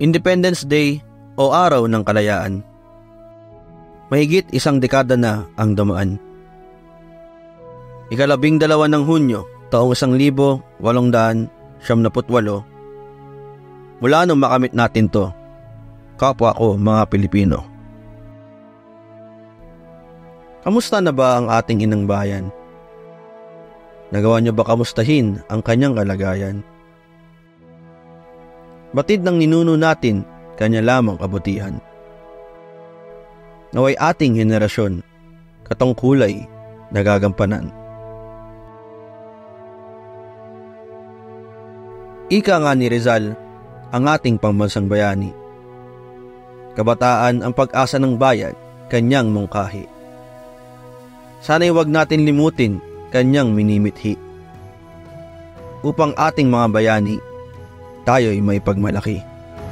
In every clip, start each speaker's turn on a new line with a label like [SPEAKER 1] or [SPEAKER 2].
[SPEAKER 1] Independence Day o Araw ng Kalayaan. Mahigit 1 dekada na ang dumaan. 12 ng Hunyo, taong 1878, mula nung makamit natin to, kapwa ko mga Pilipino. Kamusta na ba ang ating inang bayan? Nagawa niyo ba kamustahin ang kanyang kalagayan? Batid ng ninuno natin, kanya lamang kabutihan. Naway ating henerasyon, katungkulay, nagagampanan. Ika nga ni Rizal, ang ating pambansang bayani. Kabataan ang pag-asa ng bayan, kanyang mungkahi. Sana'y wag natin limutin, kanyang minimithi. Upang ating mga bayani, tayo'y may pagmalaki.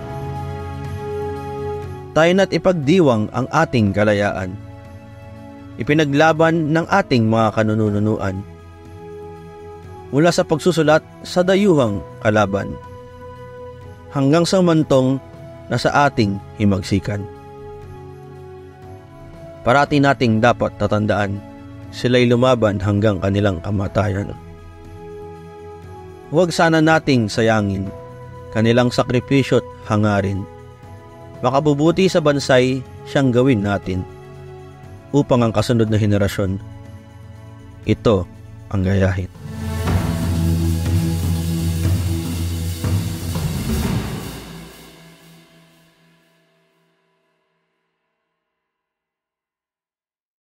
[SPEAKER 1] Tayo na't ipagdiwang ang ating kalayaan. Ipinaglaban ng ating mga kanununuan. Mula sa pagsusulat sa dayuhang kalaban, hanggang sa mantong na sa ating himagsikan. Parati nating dapat tatandaan, sila'y lumaban hanggang kanilang kamatayan. Huwag sana nating sayangin kanilang sakripisyo't hangarin. Makabubuti sa bansay siyang gawin natin upang ang kasunod na henerasyon, ito ang gayahin.